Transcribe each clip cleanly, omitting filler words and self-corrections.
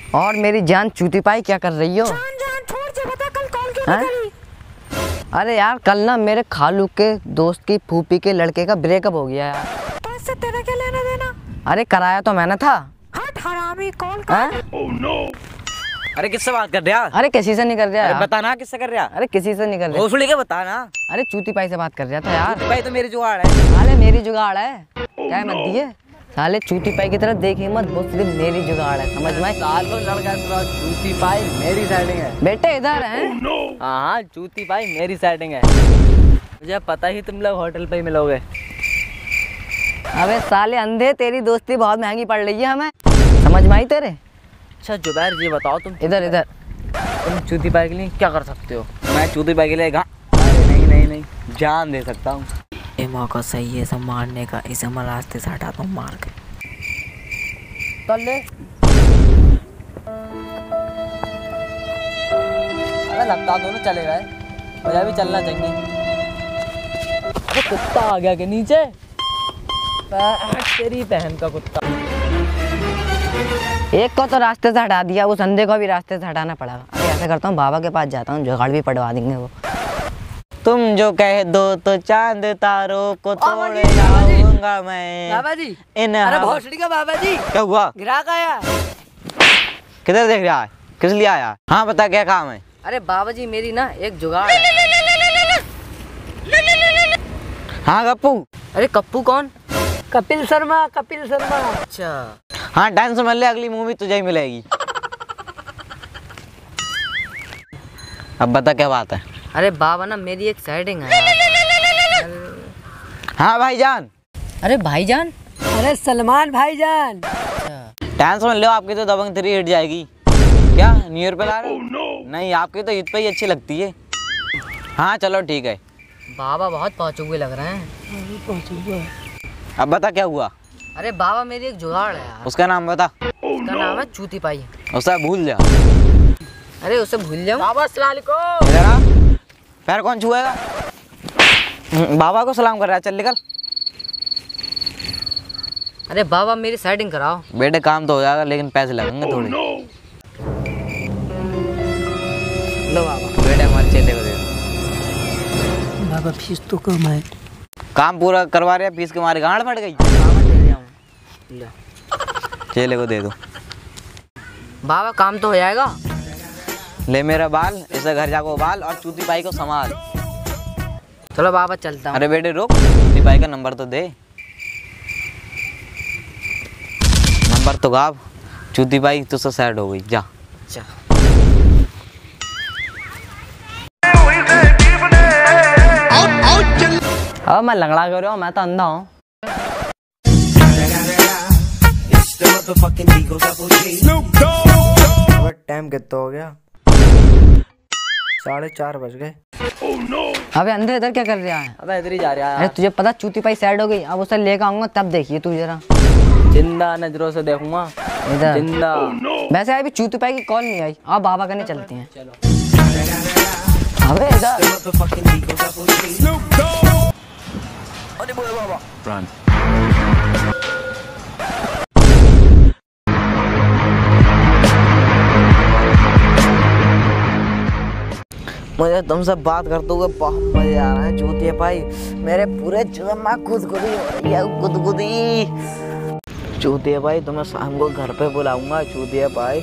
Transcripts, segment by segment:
और मेरी जान चूती पाई क्या कर रही हो? जान छोड़ के बता, कल कॉल क्यों नहीं करी? अरे यार कल ना मेरे खालू के दोस्त की फूफी के लड़के का ब्रेकअप हो गया यार। तो इससे तेरा क्या लेना देना? अरे कराया तो मैंने था। हट हरामी, कॉल कर। Oh no. अरे किससे बात कर रहा? अरे किसी से नहीं कर रहा। अरे बता ना किससे कर रहा? अरे किसी से नहीं कर रहा। भोसड़ी के बता ना। अरे चूती पाई से बात कर रहा था यार। भाई तो मेरी जुगाड़ है। साले मेरी जुगाड़ है। क्या मत दिए साले, चूती पाई की तरफ देखी मत, वो सिर्फ मेरी जुगाड़ है, समझ में? साल को लड़का चूती पाई मेरी सेटिंग है। बेटे इधर है। हाँ चूती पाई मेरी सेटिंग है। मुझे पता ही तुम लोग होटल पे ही मिलोगे। अबे साले अंधे, तेरी दोस्ती बहुत महंगी पड़ रही है हमें, समझ में आई तेरे? अच्छा जुबैर जी बताओ, तुम इधर तुम चूती पाई के लिए क्या कर सकते हो? मैं चूती पाई के लिए अरे नहीं जान दे सकता हूँ। ये मौका सही है सब मारने का, इसे मैं रास्ते से हटाता हूँ मार के। चल ले। अरे लगता दोनों चले गए, मुझे भी चलना चाहिए। अरे कुत्ता आ गया के नीचे, तेरी बहन का कुत्ता। एक को तो रास्ते से हटा दिया, वो संधे को भी रास्ते से हटाना पड़ा। अरे ऐसा करता हूँ, बाबा के पास जाता हूँ, जुगाड़ भी पड़वा देंगे वो। तुम जो कह दो तो चांद तारों को तोड़ लाऊंगा मैं। बाबा जी, इन अरे भोसड़ी का बाबा जी, क्या हुआ? ग्राहक आया। किधर देख रहा है? किस लिए आया? हाँ बता क्या काम है? अरे बाबा जी मेरी ना एक जुगाड़ है। हाँ गप्पू। अरे कप्पू कौन? कपिल शर्मा, कपिल शर्मा। अच्छा हाँ टेंशन मत ले, अगली मूवी तुझे ही मिलेगी। अब बता क्या बात है? अरे बाबा ना मेरी एक सेटिंग है यार। हाँ भाईजान। अरे भाईजान? अरे सलमान भाईजान। टेंशन मत लो, आपकी तो दबंग 3 हिट जाएगी। क्या न्यू ईयर पे ला रहे हो? नहीं आपकी तो ईद पे ही अच्छी लगती है। हाँ चलो ठीक है। बाबा बहुत पहुँचे हुए लग रहे हैं। अब बता क्या हुआ? अरे बाबा मेरी एक जुगाड़ है यार। उसका नाम बता। उसका नाम है चूती पाई। उसे भूल जा। अरे उसे भूल जाओ। बाबा सलाम अलैकुम। इधर आ। पैर कौन छुएगा? बाबा को सलाम कर रहा है, चल निकल। अरे बाबा मेरी सेटिंग कराओ। बेटे काम तो हो जाएगा लेकिन पैसे लगेंगे थोड़े। लो बाबा। बेटे हमारे चेले को दे दो। बाबा फीस तो कम है। काम पूरा करवा रहे, फीस के मारे गांड फट गई। बाबा दे दिया हूँ। लो। चेले को दे दो। बाबा काम तो हो जाएगा। ले मेरा बाल, इसे घर जाको बाल और चूती पाई को संभाल। चलो बाबा चलता हूँ। अरे बेटे रुक, चूती पाई का नंबर तो दे। नंबर तो गाव। चूती पाई तुझसे सैड हो गई, जा। अच्छा। अब मैं लंगड़ा क्यों रहा हूँ, मैं तो अंधा हूँ। टाइम कितना हो गया? 4:30 बज गए। अबे अंधे इधर क्या कर रहा है? अबे इधर ही जा रहा अरे तुझे पता चूती पाई सैड हो गई, अब उसे लेकर आऊंगा तब देखिए तू जरा। जिंदा नजरों से देखूंगा। इधर जिंदा। वैसे अभी चूती पाई की कॉल नहीं आई, अब बाबा करने चलते हैं। अबे इधर। अरे बोले बाबा। Run. मुझे तुमसे बात करते हुए बहुत मजे आ रहे हैं चूतिया भाई। मेरे पूरे जिस्म में गुदगुदी हो रही है, गुदगुदी। चूतिया भाई तुम्हें शाम को घर पे बुलाऊंगा चूतिया भाई।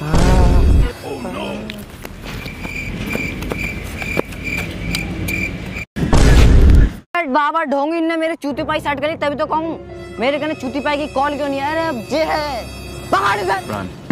बाबा ढोंगी ने मेरे चूती पाई सेट करी तभी तो कहूँ, मेरे कहने चूती पाई की कॉल क्यों नहीं आ रही? अब ये है बाहर इधर।